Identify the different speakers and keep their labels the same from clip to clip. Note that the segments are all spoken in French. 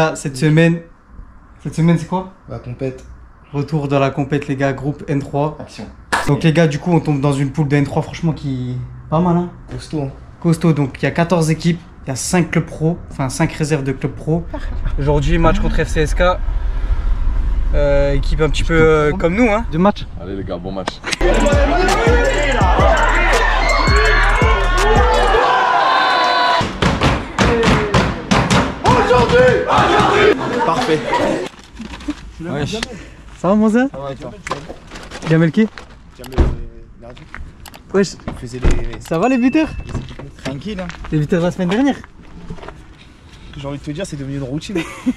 Speaker 1: Ah, cette semaine c'est quoi?
Speaker 2: La compète.
Speaker 1: Retour dans la compète les gars, groupe N3.
Speaker 2: Action.
Speaker 1: Donc les gars, du coup on tombe dans une poule de N3 franchement qui... Pas mal hein.
Speaker 2: Costaud. Hein.
Speaker 1: Costaud, donc il y a 14 équipes, il y a 5 clubs pro, enfin 5 réserves de clubs pro. Aujourd'hui match contre FCSK. Équipe un petit peu comme nous hein. 2 matchs.
Speaker 3: Allez les gars, bon match.
Speaker 2: Parfait.
Speaker 1: Wesh. Ça va Monza?
Speaker 2: Ça va et toi?
Speaker 1: Jamel qui?
Speaker 2: Nardi.
Speaker 1: Wesh.
Speaker 2: Il faisait les...
Speaker 1: Ça va les buteurs?
Speaker 2: Tranquille hein.
Speaker 1: Les buteurs de la semaine dernière?
Speaker 2: J'ai envie de te dire, c'est devenu une routine.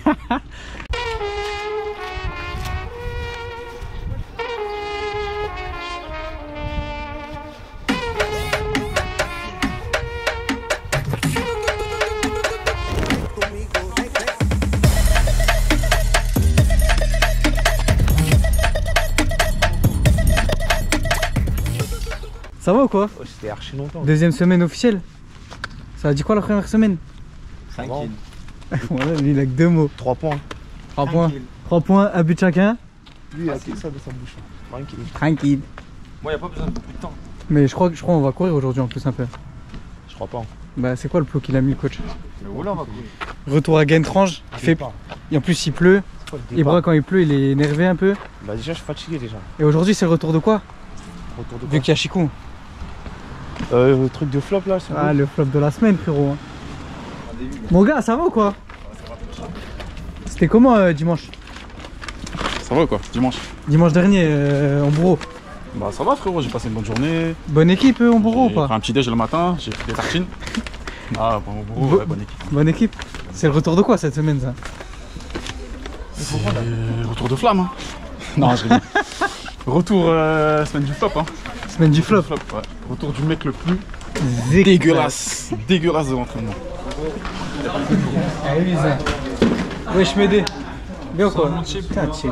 Speaker 1: Ça va ou quoi?
Speaker 2: Oh, c'était archi longtemps.
Speaker 1: Deuxième semaine officielle. Ça a dit quoi la première semaine?
Speaker 2: Tranquille.
Speaker 1: Voilà, lui il a que 2 mots.
Speaker 2: 3 points.
Speaker 1: 3 points. 3 points, un but chacun.
Speaker 2: Lui, il a que ça de sa bouche. Tranquille.
Speaker 1: Tranquille.
Speaker 3: Moi, y a pas besoin de beaucoup de temps.
Speaker 1: Mais je crois qu'on va courir aujourd'hui en plus un peu.
Speaker 2: Je crois pas. Hein.
Speaker 1: Bah c'est quoi le plot qu'il a mis le coach?
Speaker 3: Mais voilà, on va courir.
Speaker 1: Retour à Gaintrange. Et en plus il pleut. Ibra quand il pleut il est énervé un peu.
Speaker 2: Bah déjà je suis fatigué déjà.
Speaker 1: Et aujourd'hui c'est le retour de quoi?
Speaker 2: Retour de
Speaker 1: Vu
Speaker 2: quoi?
Speaker 1: qu'il y a Chikou.
Speaker 2: Le truc de flop là, c'est
Speaker 1: Ah le flop de la semaine frérot. Mon gars ça va ou quoi? C'était comment dimanche?
Speaker 3: Ça va quoi, dimanche?
Speaker 1: Dimanche dernier en bourreau.
Speaker 3: Bah ça va frérot, j'ai passé une bonne journée.
Speaker 1: Bonne équipe en bourreau ou
Speaker 3: J'ai
Speaker 1: pas?
Speaker 3: pris un petit déj le matin, j'ai fait des tartines. Ah bon bourreau, ouais, bonne équipe.
Speaker 1: Bonne équipe. C'est le retour de quoi cette semaine ça?
Speaker 3: C'est retour de flamme hein. Non je rigole. Retour semaine du flop hein.
Speaker 1: Semaine du flop.
Speaker 3: Ouais. Retour du mec le plus dégueulasse de l'entraînement.
Speaker 1: Allez Lisa. Wesh Médé. Bien ou quoi? Putain chill.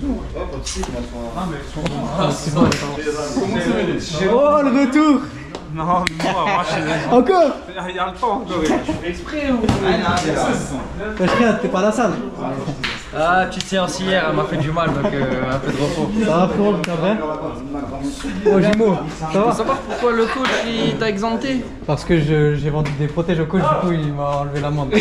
Speaker 1: Oh le retour.
Speaker 4: Non, moi je
Speaker 1: Encore?
Speaker 4: il y a le temps encore.
Speaker 1: Wesh regarde, t'es pas à la salle.
Speaker 5: Ah, petite séance hier, elle m'a fait du mal, donc un peu de repos.
Speaker 1: Ça va frérot, c'est vrai? Oh Jimo, ça
Speaker 5: Faut
Speaker 1: va?
Speaker 5: savoir pourquoi le coach il t'a exempté?
Speaker 1: Parce que j'ai vendu des protèges au coach, du coup il m'a enlevé l'amende.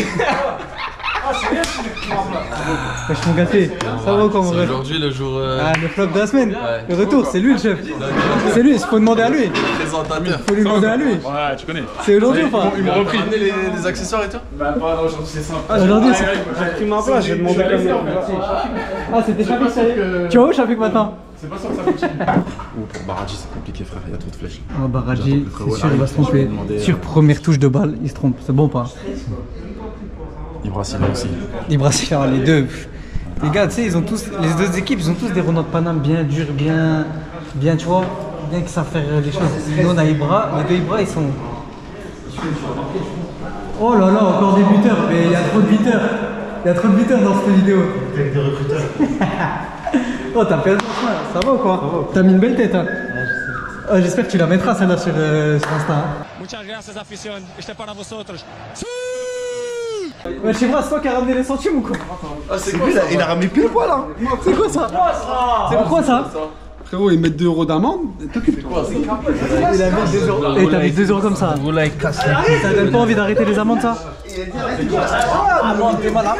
Speaker 1: Wesh mon gâté, ça va ou quoi mon ref?
Speaker 3: Aujourd'hui le jour
Speaker 1: Ah le flop de la semaine,
Speaker 3: Ouais.
Speaker 1: le retour, c'est lui le chef. C'est lui, il faut demander à lui.
Speaker 3: présentateur.
Speaker 1: Faut lui demander à lui.
Speaker 3: Ouais tu connais.
Speaker 1: C'est aujourd'hui ou pas?
Speaker 3: Ils m'ont repris les accessoires et tout. Bah pas aujourd'hui c'est simple.
Speaker 1: Aujourd'hui c'est...
Speaker 2: J'ai pris ma place, j'ai demandé quand même.
Speaker 1: Ah c'était Shafik ça y est. Tu vas où Shafik maintenant?
Speaker 3: C'est pas sûr que ça continue. Ou pour Baradji c'est compliqué frère, il y a trop de flèches.
Speaker 1: Ah Baradji, c'est sûr il va se
Speaker 3: Je vais
Speaker 1: tromper.
Speaker 3: demander,
Speaker 1: Sur première touche de balle, il se trompe. C'est bon ou pas?
Speaker 3: Ibra Silla aussi.
Speaker 1: Ibra Silla, les deux. Les gars, tu sais, ils ont tous, les deux équipes, ils ont tous des Renault de Paname bien durs, bien, tu vois, bien qu'ils savent faire les choses. Nous on a Ibra, les deux Ibra ils sont... Oh là là, encore des buteurs, mais il y a trop de buteurs. Il y a trop de buteurs dans cette vidéo. Avec des recruteurs. Oh t'as perdu ça va ou quoi? T'as mis une belle tête hein. Oh, j'espère que tu la mettras celle-là sur Insta. Hein.
Speaker 6: Muchas gracias, afición. Este para vosotros.
Speaker 1: Ouais, chez moi, c'est toi qui as ramené les centimes ou quoi?
Speaker 3: Ah c'est quoi ça?
Speaker 2: Il a ramené pile poil là.
Speaker 1: C'est quoi ça? C'est pourquoi ça?
Speaker 7: Frérot, ils mettent 2 € d'amende.
Speaker 1: Il a mis 2 euros. Et t'as mis 2 euros comme ça.
Speaker 5: Vous l'avez cassé.
Speaker 1: Ça donne pas envie d'arrêter les amendes ça? Amende, t'es mal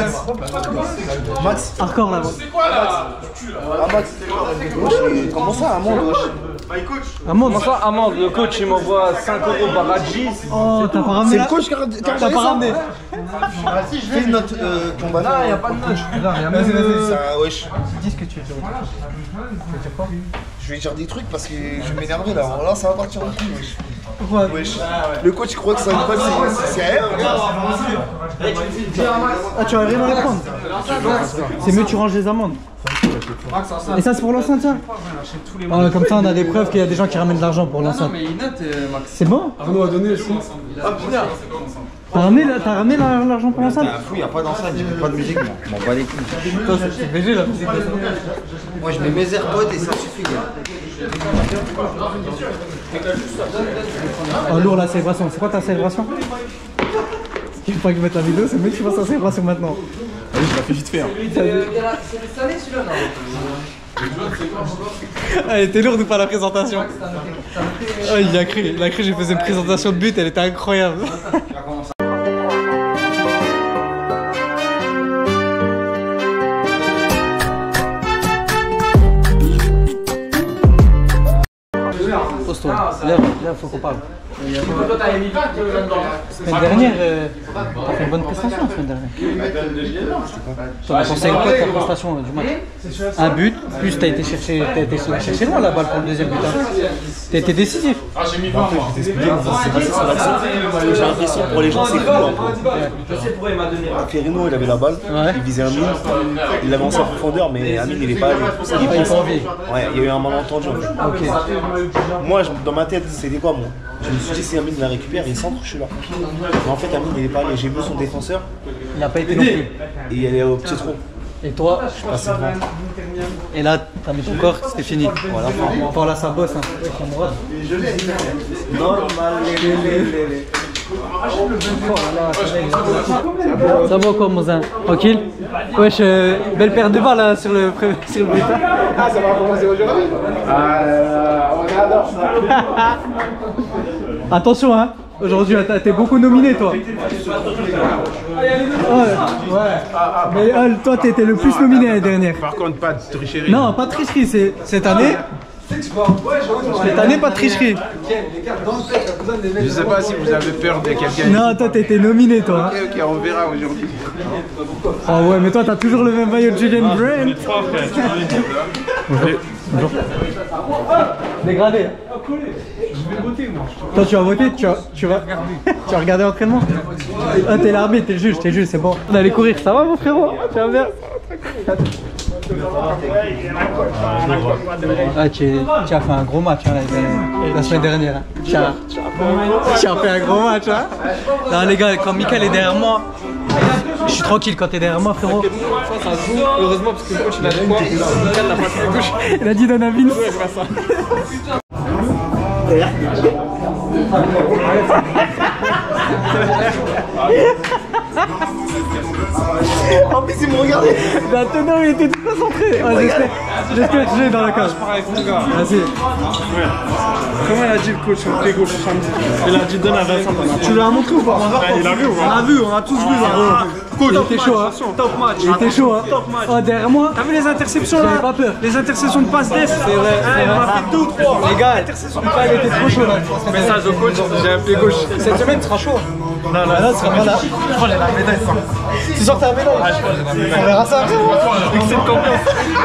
Speaker 1: Max, hardcore là.
Speaker 2: Ah Max, comment ça amende wesh?
Speaker 1: Amende.
Speaker 4: Comment ça, amende? Le coach il m'envoie 5 € Baradji.
Speaker 1: Oh, t'as pas ramené.
Speaker 2: C'est
Speaker 1: là
Speaker 2: le coach qui a
Speaker 1: T'as pas ramené.
Speaker 2: Fais une note ton
Speaker 5: Ah, y'a pas de note.
Speaker 1: Vas-y, vas-y.
Speaker 2: Ça wesh.
Speaker 1: Dis ce que tu veux dire. Tu veux dire quoi?
Speaker 2: Je vais dire des trucs parce que je vais m'énerver là. Là ça va partir en couille wesh.
Speaker 1: Pourquoi?
Speaker 2: Wesh. Le coach il croit que ça une balle c'est à elle.
Speaker 1: Ah, tu vas rien les prendre. C'est mieux, tu ranges les amendes. Et ça, c'est pour l'enceinte, ça? Ah, comme ça, on a des preuves qu'il y a des gens qui ramènent de l'argent pour l'enceinte.
Speaker 5: Mais il note, Max.
Speaker 1: C'est bon?
Speaker 7: Arnaud a donné aussi.
Speaker 1: T'as ramené l'argent pour l'enceinte?
Speaker 8: Fou, il n'y a pas d'enceinte, j'écoute pas de musique, moi. Je m'en bats les couilles.
Speaker 1: Toi, c'est VG la musique.
Speaker 8: Moi, je mets mes AirPods et ça suffit, gars.
Speaker 1: Oh, lourd la célébration. C'est quoi ta célébration? Il faut pas que je mette la vidéo, c'est le mec qui va s'en servir maintenant.
Speaker 3: Allez, je la fais vite fait. Hein.
Speaker 5: C'est le salé celui-là, non?
Speaker 1: Elle était lourde ou pas la présentation? Oh, il a cru que j'ai fait une présentation de but, elle était incroyable. Pose-toi, là, faut qu'on parle.
Speaker 5: Toi, t'avais mis 20 là-dedans.
Speaker 1: La semaine dernière, t'as fait une bonne prestation la semaine dernière. T'en as pensé quoi de ta prestation du match? Un but, plus t'as été chercher loin la balle pour le deuxième but. T'as été décisif.
Speaker 3: Ah, j'ai mis 20 moi.
Speaker 2: Je vais t'expliquer comment ça s'est passé sur l'action. J'ai l'impression pour les gens c'est cool un peu.
Speaker 5: Je sais pourquoi il m'a donné.
Speaker 2: Ferrino il avait la balle, il visait Amine, il l'avançait en profondeur mais Amine il est pas allé.
Speaker 1: Il est pas envie.
Speaker 2: Ouais, il y a eu un malentendu.
Speaker 1: Ok.
Speaker 2: Moi dans ma tête c'était quoi moi? Je me suis dit si Amine la récupère, il centre, je suis là. Mais en fait Amine il est pas allé, j'ai vu son défenseur
Speaker 1: Il n'a pas été non plus.
Speaker 2: et il allait au petit trou.
Speaker 1: Et toi,
Speaker 2: Je suis passé devant.
Speaker 1: et là, t'as mis ton corps, c'était fini. Voilà. Bon, là, ça bosse, hein.
Speaker 2: Normal,
Speaker 1: Ça va quoi, Mozin? Tranquille? Wesh, belle paire de balles là, sur le but.
Speaker 3: Ah, ça va commencer aujourd'hui? On adore ça.
Speaker 1: Attention, hein. Aujourd'hui, t'es beaucoup nominé, toi. Ouais. Mais toi, t'étais le plus nominé l'année dernière.
Speaker 3: Par contre, pas de tricherie.
Speaker 1: Non, pas de tricherie, c'est cette année. Cette année, pas de tricherie.
Speaker 3: Je sais pas si vous avez peur de quelqu'un.
Speaker 1: Non, toi, t'étais nominé, toi.
Speaker 3: Ok, on verra aujourd'hui.
Speaker 1: Ah ouais, mais toi, t'as toujours le même maillot de Julian Brand. Bonjour. Dégradé. Toi, tu vas voter, tu vas regarder l'entraînement. Ah, t'es l'arbitre, t'es le juge, c'est bon. On allait courir, ça va, mon frérot? Tu vas bien? Ah, tu as fait un gros match hein, la semaine dernière. Hein. Tu as fait un gros match. Hein. Non, les gars, quand Mickaël est derrière moi, je suis tranquille quand t'es derrière moi, frérot.
Speaker 4: Heureusement, parce que le coach il a dit quoi? Mickaël n'a pas fait la gauche.
Speaker 1: Il a dit donne à Vince.
Speaker 2: En plus il me regardait.
Speaker 1: Maintenant il était tout concentré. Ah, j'espère que j'ai dans la cage. Vas-y.
Speaker 3: Comment il a dit le coach sur le pied gauche samedi? Il a dit donne à Vincent.
Speaker 1: Tu l'as montré ou pas?
Speaker 3: Il a vu ou pas?
Speaker 4: On a vu, on a tous vu.
Speaker 1: Il était chaud, hein.
Speaker 4: Top match.
Speaker 1: Il était chaud, hein.
Speaker 4: Top match.
Speaker 1: Oh, derrière moi.
Speaker 4: T'as vu les interceptions
Speaker 1: J'avais
Speaker 4: là?
Speaker 1: pas peur.
Speaker 4: Les interceptions de passe def.
Speaker 1: C'est vrai.
Speaker 4: On a fait 2 ou 3.
Speaker 1: Les gars, il était trop chaud là.
Speaker 4: Message au coach, j'ai un pied gauche.
Speaker 1: Cette semaine, tu seras chaud. Non, là, tu seras pas là.
Speaker 4: Je crois que j'ai la médaille.
Speaker 1: Tu sors ta médaille. On verra ça.
Speaker 4: Excès de confiance.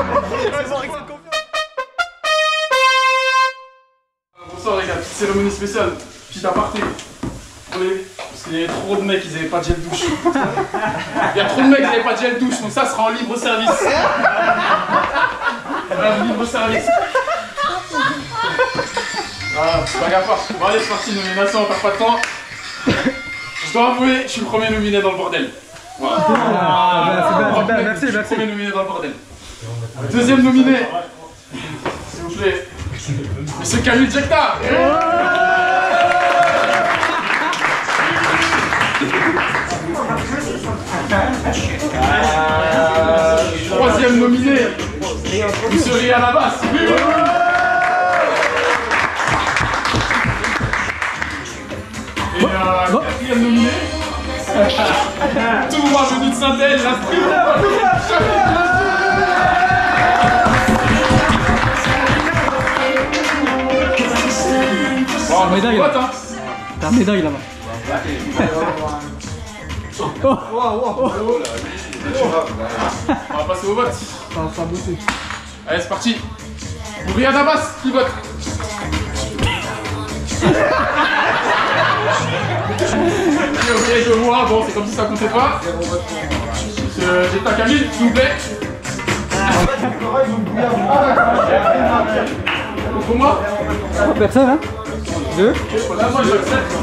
Speaker 3: Bonsoir les gars, petite cérémonie spéciale, petit aparté. Parce qu'il y avait trop de mecs qui n'avaient pas de gel douche. Il y a trop de mecs qui n'avaient pas de gel douche, donc ça sera en libre service. Libre service. Voilà, pas gaffe. Bon allez, c'est parti, nomination, on perd pas de temps. Je dois avouer, je suis le premier nominé dans le bordel. Voilà.
Speaker 1: Merci.
Speaker 3: Je suis le premier nominé dans le bordel. Deuxième nominé, s'il vous plaît, Monsieur Camille Jekta. Troisième nominé, Monsieur Ria Labas. Et quatrième nominé, tout moi venu de Saint-El, la street.
Speaker 1: Oh, médaille là. T'as une médaille là-bas.
Speaker 3: On va passer au vote. Allez, c'est parti. Ria Labas qui vote. Ok, je vois, bon, c'est comme si ça comptait pas. J'ai ta Camille, s'il vous plaît. Pour moi?
Speaker 1: Personne, hein? Deux?
Speaker 3: Là, moi, j'accepte.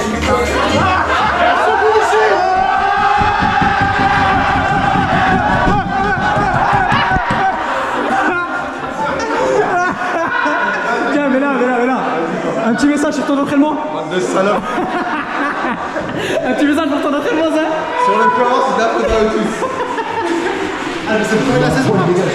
Speaker 1: Tiens, mais là. Un petit message sur ton entraînement.
Speaker 2: De salope.
Speaker 1: Un petit message salle pour ton entraînement, ça?
Speaker 8: Sur le corps, c'est la faute à eux tous. Ah, mais c'est le premier de la saison.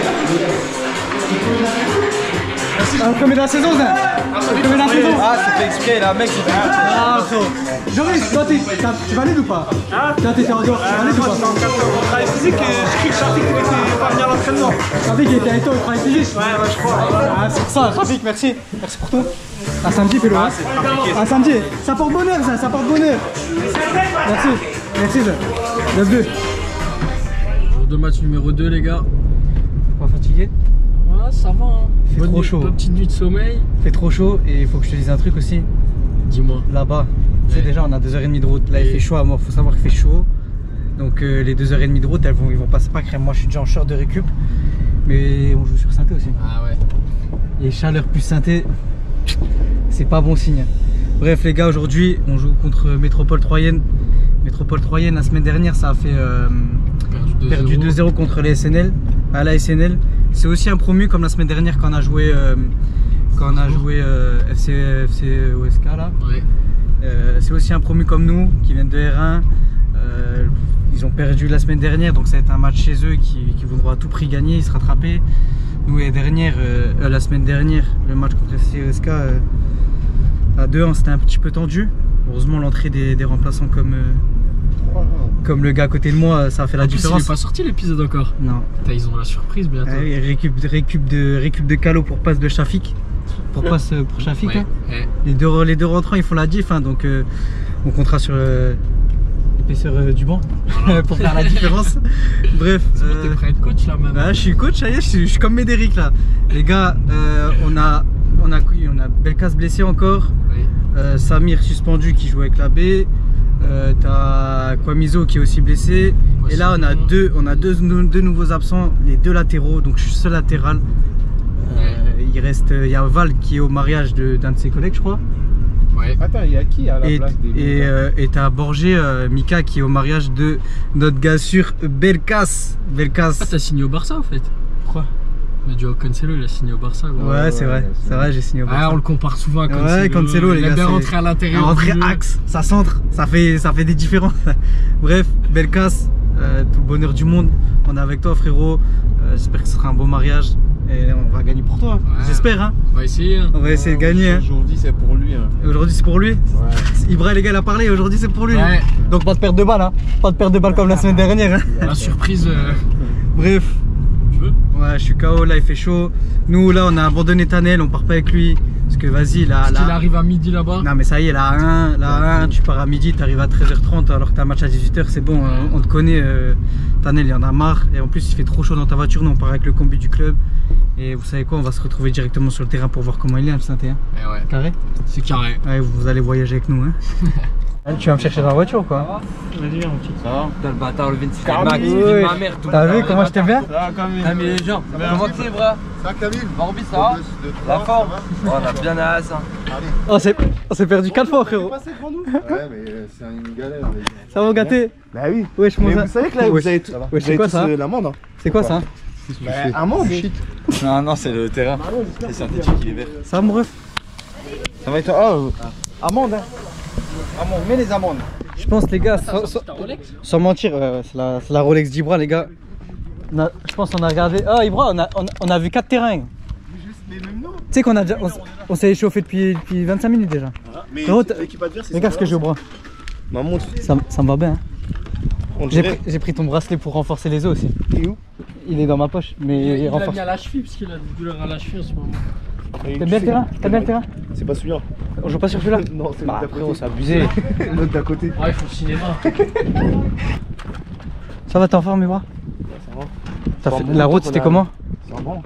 Speaker 1: Le premier de la saison, ça? Le premier de la saison?
Speaker 8: Ah, c'est fait exprès, là, mec, c'est fait exprès.
Speaker 1: Ah, frérot. Joris, toi, tu valides ou pas? Hein? Toi, t'étais en dehors, tu valides ou pas?
Speaker 9: J'étais en 4 ans. Travail physique, je crie que Shafik n'était pas venu à l'entraînement.
Speaker 1: Shafik, il était avec toi au travail physique?
Speaker 9: Ouais, je crois.
Speaker 1: Ah, c'est pour ça, Shafik, merci. Merci pour tout. À samedi, Pélo. À samedi. Ça porte bonheur, ça porte bonheur. Merci. Merci, ça. Let's go.
Speaker 4: Jour de match numéro 2, les gars.
Speaker 1: Pas fatigué?
Speaker 4: Ouais, ça va. Hein.
Speaker 1: Il fait trop chaud.
Speaker 4: Bonne petite nuit de sommeil.
Speaker 1: Il fait trop chaud et il faut que je te dise un truc aussi.
Speaker 4: Dis-moi.
Speaker 1: Là-bas, tu sais déjà on a 2h30 de route. Là il fait chaud à mort, faut savoir qu'il fait chaud. Donc les 2h30 de route, ils vont passer pas crème. Moi je suis déjà en short de récup. Mais on joue sur synthé aussi.
Speaker 4: Ah ouais.
Speaker 1: Et chaleur plus synthé, c'est pas bon signe. Bref les gars, aujourd'hui on joue contre Métropole Troyenne. Métropole Troyenne la semaine dernière ça a fait perdu 2-0 contre les SNL. À la SNL. C'est aussi un promu comme la semaine dernière quand on a joué FC OSK là.
Speaker 4: Ouais.
Speaker 1: C'est aussi un promu comme nous qui viennent de R1. Ils ont perdu la semaine dernière, donc ça va être un match chez eux qui voudront à tout prix gagner, ils se rattraper. Nous la semaine dernière, le match contre FC OSK à 2-1 c'était un petit peu tendu. Heureusement l'entrée des remplaçants comme le gars à côté de moi, ça a fait la différence.
Speaker 4: Il n'est pas sorti l'épisode encore.
Speaker 1: Non.
Speaker 4: Ils ont la surprise bientôt.
Speaker 1: Récup de Calo pour passe de Shafik. Pour passe pour Shafik.
Speaker 4: Ouais,
Speaker 1: hein.
Speaker 4: ouais.
Speaker 1: Les deux rentrants ils font la diff, hein, donc on comptera sur l'épaisseur du banc voilà. Pour faire la différence. Bref.
Speaker 4: T'es prêt à être coach là maintenant?
Speaker 1: Ouais, je suis coach, ça y est, je suis comme Médéric là. Les gars, on a Belkas blessé encore.
Speaker 4: Oui.
Speaker 1: Samir suspendu qui joue avec la B. T'as Kwamizo qui est aussi blessé. Et là on a deux nouveaux absents, les deux latéraux, donc je suis seul latéral. Il y a Val qui est au mariage d'un de ses collègues je crois.
Speaker 4: Ouais.
Speaker 9: Attends, il y a qui à la place des
Speaker 1: et t'as Borgé, Mika qui est au mariage de notre gars sûr Belkas.
Speaker 4: Ah t'as signé au Barça en fait?
Speaker 1: Pourquoi?
Speaker 4: Mais Joao Cancelo il a signé au Barça.
Speaker 1: Ouais, c'est vrai, j'ai signé au Barça.
Speaker 4: Ah, on le compare souvent à Cancelo.
Speaker 1: Ouais, Cancelo les gars.
Speaker 4: Il a bien rentré à l'intérieur.
Speaker 1: Rentrer axe, ça centre, ça fait des différences. Bref, Belkas, tout le bonheur du monde. On est avec toi frérot. J'espère que ce sera un beau mariage. Et on va gagner pour toi. Ouais. J'espère hein.
Speaker 4: On va essayer. Hein.
Speaker 1: On va essayer de gagner.
Speaker 9: Aujourd'hui c'est pour lui. Hein.
Speaker 1: Aujourd'hui c'est pour lui. Ouais. Ibra les gars il a parlé, aujourd'hui c'est pour lui. Ouais. Donc pas de perte de balle hein. Pas de perte de balle comme la semaine dernière. Hein.
Speaker 4: La surprise.
Speaker 1: Bref.
Speaker 4: Tu veux?
Speaker 1: Ouais, je suis KO là, il fait chaud. Nous là on a abandonné Tanel, on part pas avec lui. Parce que vas-y là.
Speaker 4: Parce qu'il arrive à midi là-bas.
Speaker 1: Non mais ça y est, là 1, tu pars à midi, t'arrives à 13h30 alors que t'as un match à 18h, c'est bon, on te connaît. Tanel il en a marre. Et en plus il fait trop chaud dans ta voiture, nous on part avec le combi du club. Et vous savez quoi, on va se retrouver directement sur le terrain pour voir comment il est le synthé. Hein.
Speaker 4: Ouais.
Speaker 1: Carré?
Speaker 4: C'est carré.
Speaker 1: Ouais, vous allez voyager avec nous. Hein. Tu vas me chercher dans la voiture quoi?
Speaker 9: Vas-y viens mon petit. Ça va?
Speaker 5: Putain le bâtard, le 26
Speaker 1: Max,
Speaker 5: oui. Ma mère.
Speaker 1: T'as vu comment je t'aime bien?
Speaker 9: Ça va Camille?
Speaker 5: T'as mis les gens. Comment c'est bras?
Speaker 8: Ça Camille?
Speaker 5: Morbi ça va? La forme? Oh, on a bien à la ça.
Speaker 1: On s'est perdu 4 fois frérot.
Speaker 8: Ouais mais c'est une galère les gars.
Speaker 1: Ça va gâter?
Speaker 2: Bah oui.
Speaker 1: Wesh
Speaker 2: Mais vous savez que là vous avez
Speaker 1: c'est quoi ça?
Speaker 2: l'amende hein.
Speaker 1: C'est quoi ça?
Speaker 2: Amende.
Speaker 8: Non c'est le terrain. C'est synthétique, il est vert.
Speaker 1: Ça me ref.
Speaker 8: Ça va être... Oh amende hein. Amende, mets les amendes.
Speaker 1: Je pense les gars, sans mentir, c'est la Rolex d'Ibra les gars. Je pense qu'on a regardé. Ah Ibra, on a vu 4 terrains. Tu sais qu'on a déjà. On s'est échauffé depuis 25 minutes déjà.
Speaker 2: Mais l'équipe adverse, c'est
Speaker 1: regarde ce que j'ai au bras.
Speaker 2: Ma montre.
Speaker 1: Ça me va bien. Hein.
Speaker 2: J'ai
Speaker 1: pris ton bracelet pour renforcer les os aussi.
Speaker 2: Il est où?
Speaker 1: Il est dans ma poche. Mais
Speaker 4: Il
Speaker 1: renforce.
Speaker 4: l'a mis à la cheville parce qu'il a des douleurs à la cheville en ce moment.
Speaker 1: T'aimes bien le terrain? T'aimes bien le terrain?
Speaker 2: C'est pas celui-là.
Speaker 1: On joue pas sur celui-là?
Speaker 2: Non, c'est
Speaker 1: bah,
Speaker 2: l'autre d'à côté.
Speaker 1: c'est abusé.
Speaker 2: L'autre d'à côté.
Speaker 4: Ouais, il faut le cinéma.
Speaker 1: Ça va, t'es en forme, Ibra?
Speaker 2: Ça va.
Speaker 1: La route, c'était comment?
Speaker 2: C'est bon.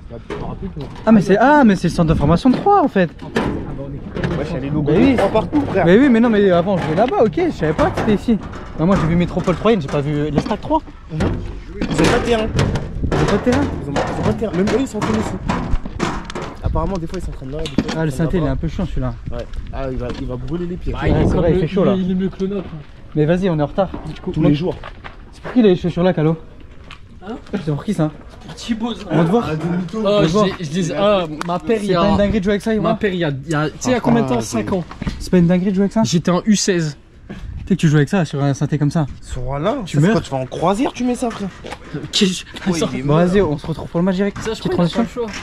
Speaker 1: Ah, mais c'est le centre de formation de 3 en fait.
Speaker 2: Ouais, j'ai les logos
Speaker 1: de
Speaker 2: 3 partout, frère.
Speaker 1: Mais oui, mais non, mais avant, je vais là-bas, ok. Je savais pas que c'était ici. Bah, moi, j'ai vu Métropole Troyenne, j'ai pas vu les stacks 3.
Speaker 2: Ils ont pas de terrain.
Speaker 1: Ils ont pas de terrain?
Speaker 2: Ils ont pas de terrain. Même eux, ils s'entraînent ici. Apparemment, des fois, ils s'entraînent là.
Speaker 1: Ah, le synthé, il est un peu chiant celui-là.
Speaker 2: Ouais. Ah, il va brûler les pieds.
Speaker 1: Ouais, c'est vrai, il fait chaud là.
Speaker 4: Il est mieux que le nôtre.
Speaker 1: Mais vas-y, on est en retard.
Speaker 2: Tous les jours.
Speaker 1: C'est pour qui les chaussures là, Calo?
Speaker 4: Hein?
Speaker 1: C'est pour qui ça?
Speaker 4: Pour Thibaut.
Speaker 1: On va te voir.
Speaker 4: Je disais, ma paire il y a.
Speaker 1: C'est pas une dinguerie de jouer avec ça,
Speaker 4: Ma paire il y a. Tu sais, il y a combien de temps? 5 ans.
Speaker 1: C'est pas une dinguerie de jouer avec ça?
Speaker 4: J'étais en U16.
Speaker 1: que tu joues avec ça sur un synthé comme ça.
Speaker 2: Sur là,
Speaker 1: tu meurs.
Speaker 2: Quand tu vas en croisière, tu mets ça, frère.
Speaker 1: Bon, vas-y, on se retrouve pour le match direct.
Speaker 5: Ça, je crois qu'il a pas le choix.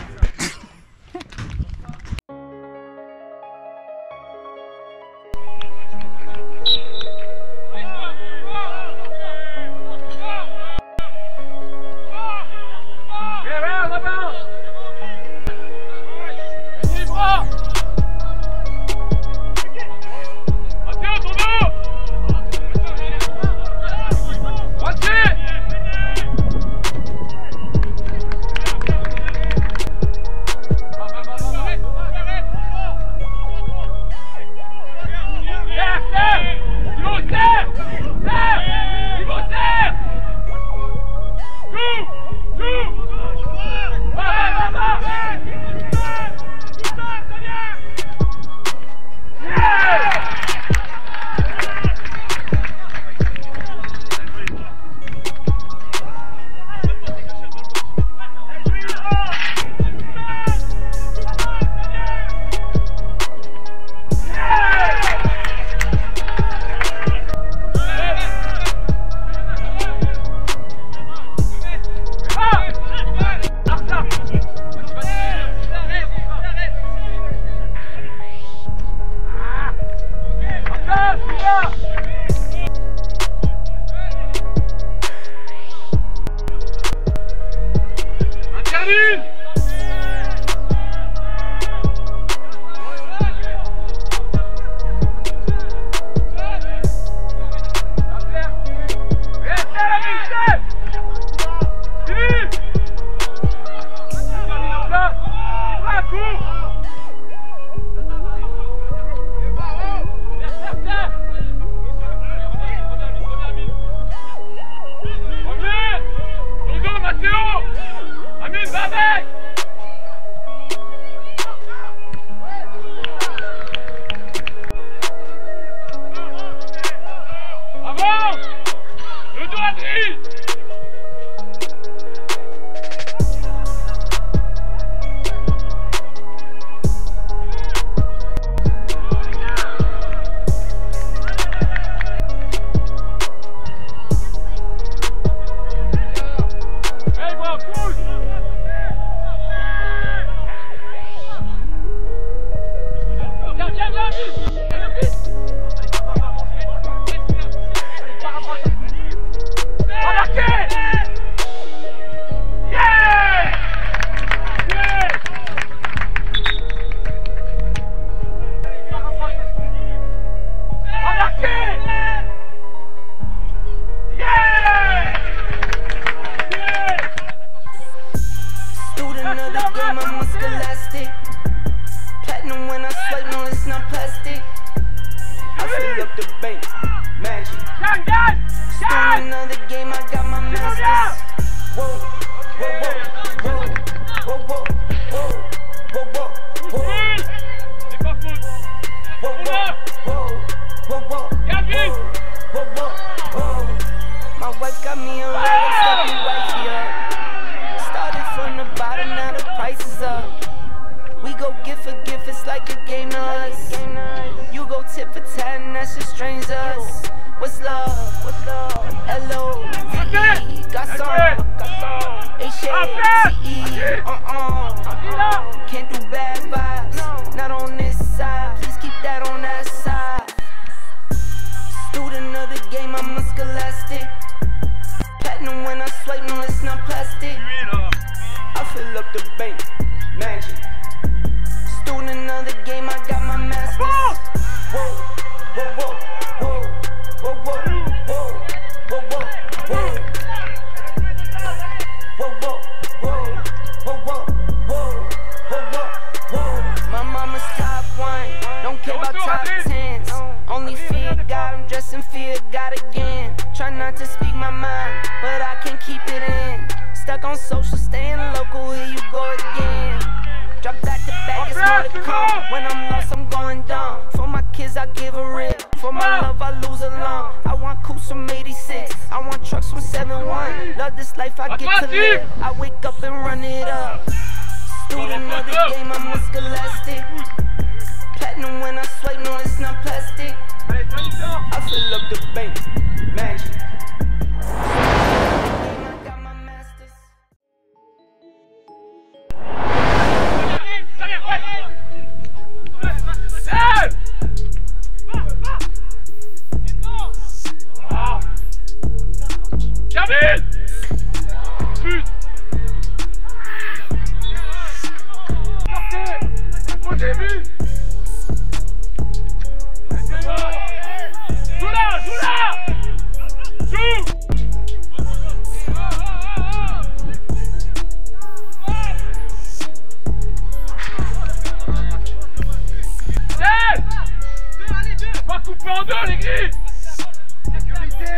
Speaker 3: Coupé en deux, les grilles. Sécurité.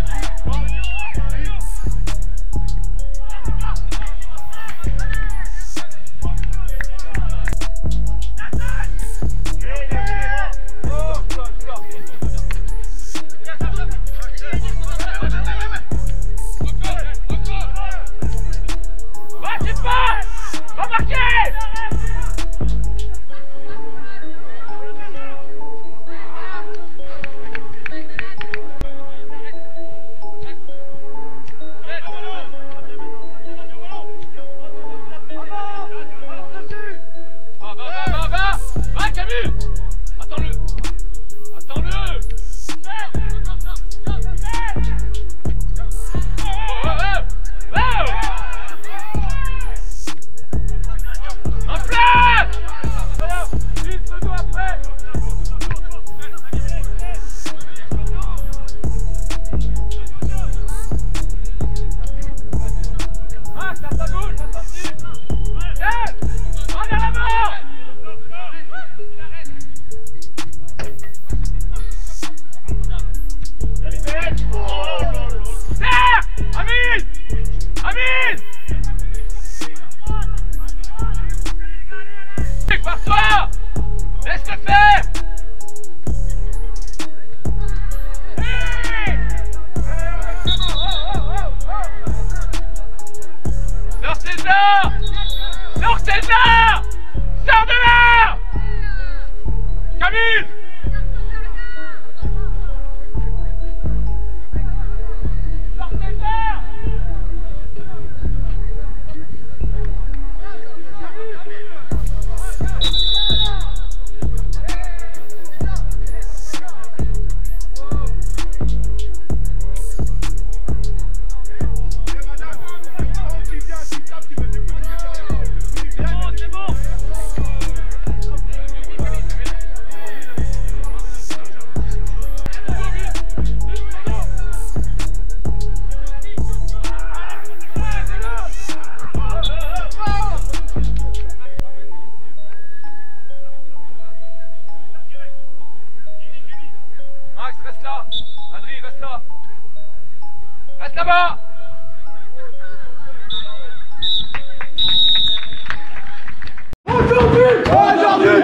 Speaker 3: Va marquer. Va Camille. Attends-le. Attends-le. En place. Il se doit après. Max, à ta gauche, t'as sorti. En avant. Amine! Amine! Par toi! Laisse-le faire! Sors César! Sors César! Sors de là! Camille! Max, reste là. Adrien, reste là. Reste là-bas. Aujourd'hui, on a joué,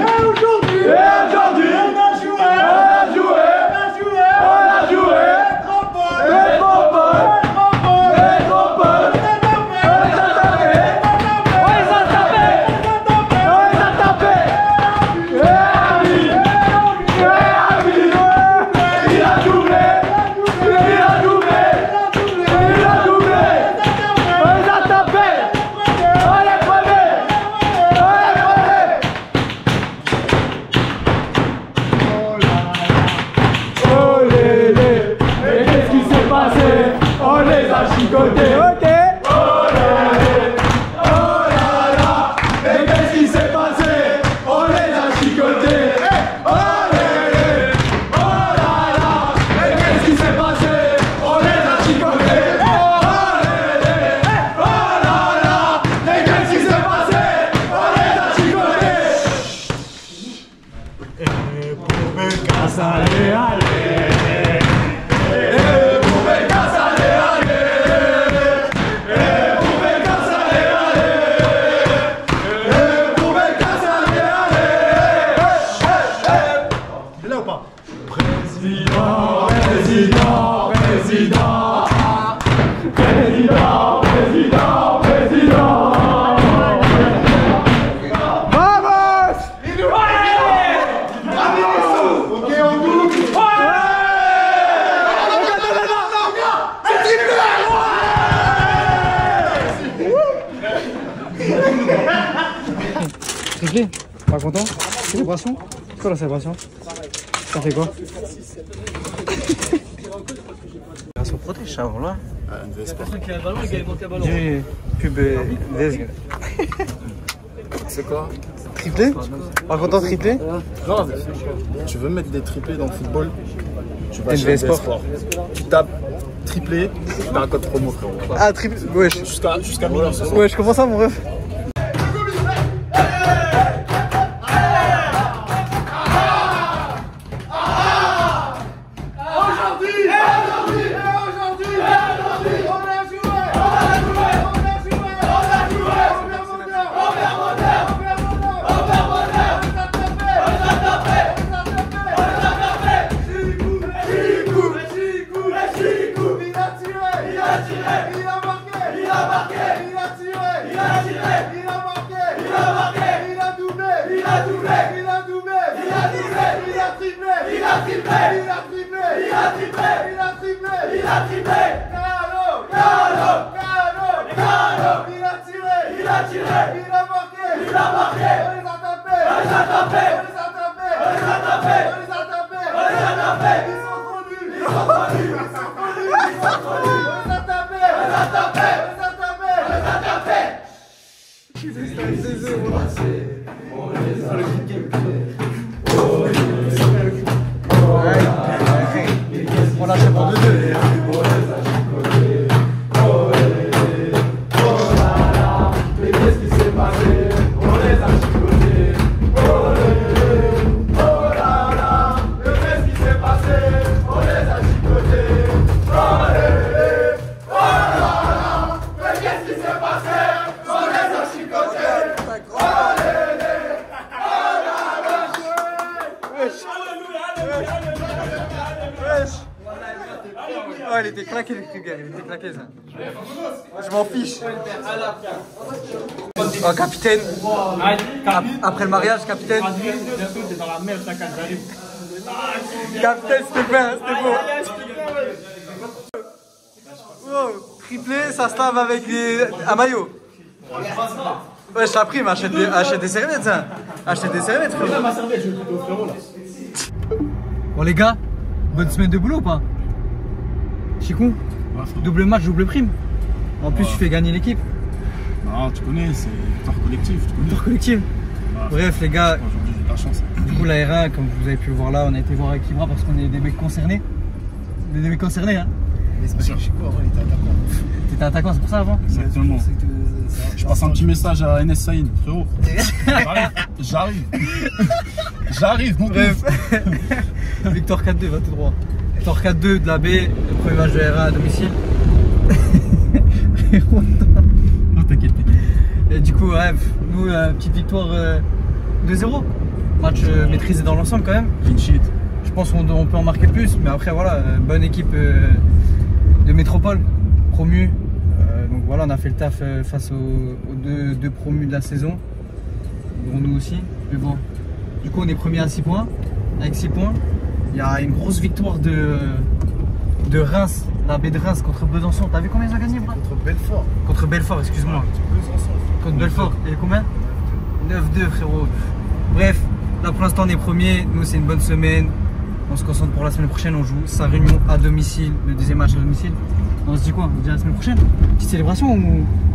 Speaker 1: triplé. Pas content? Célébration? C'est quoi la célébration? Ça fait quoi? Grâce au protège, ça, voilà. Personne qui a le ballon, il gagne le ballon. Pub VS.
Speaker 2: C'est quoi?
Speaker 1: Triplé? Pas content triplé?
Speaker 2: Non, tu veux mettre des triplés dans le football? Tu vas
Speaker 1: NV
Speaker 2: chez Sport. Tu tapes triplé, t'as un code promo, frérot.
Speaker 1: Ah, triplé? Wesh.
Speaker 2: Jusqu'à minuit ce soir.
Speaker 1: Ouais, je comprends ça, mon ref. On lâche pour 2-2. Oh, il était claqué le truc, il était claqué ça. Je m'en fiche. Oh, capitaine. Après le mariage, capitaine. Capitaine, c'était bien, c'était beau. Oh, triplé, ça se lave avec un maillot. Ouais, je t'ai appris, mais achète des serviettes, ça. Achète des serviettes, frérot. Bon, les gars, bonne semaine de boulot ou pas? Chicou, double match, double prime. En plus, tu fais gagner l'équipe.
Speaker 7: Non, tu connais, c'est victoire collective.
Speaker 1: Victoire collective. Bref, les gars,
Speaker 7: aujourd'hui, j'ai la chance.
Speaker 1: Du coup, la R1, comme vous avez pu le voir là, on a été voir avec Ibra parce qu'on est des mecs concernés. Des mecs concernés, hein.
Speaker 2: Mais c'est parce que Chico, avant, il était attaquant.
Speaker 1: T'étais attaquant, c'est pour ça avant?
Speaker 7: Exactement. Je passe un petit message à NS Saïd, frérot. J'arrive, mon
Speaker 1: bref. Victoire 4-2, va tout droit. Victoire 4-2 de la B, le premier match de R1 à domicile.
Speaker 7: Non, t'inquiète.
Speaker 1: Et du coup, bref, nous, petite victoire 2-0. Match maîtrisé dans l'ensemble quand même.
Speaker 7: Clean sheet.
Speaker 1: Je pense qu'on peut en marquer plus, mais après, voilà, bonne équipe de métropole, promu. Donc voilà, on a fait le taf face aux deux promus de la saison. Dont nous aussi. Mais bon, du coup, on est premier à 6 points. Avec 6 points. Il y a une grosse victoire de Reims, la baie de Reims contre Besançon. T'as vu combien ils ont gagné, bro?
Speaker 2: Contre Belfort.
Speaker 1: Contre Belfort, excuse-moi. Contre Belfort, il y a combien? 9-2, frérot. Bref, là pour l'instant on est premier. Nous, c'est une bonne semaine. On se concentre pour la semaine prochaine. On joue sa réunion à domicile, le deuxième match à domicile. On se dit quoi? On se dit la semaine prochaine? Petite célébration ou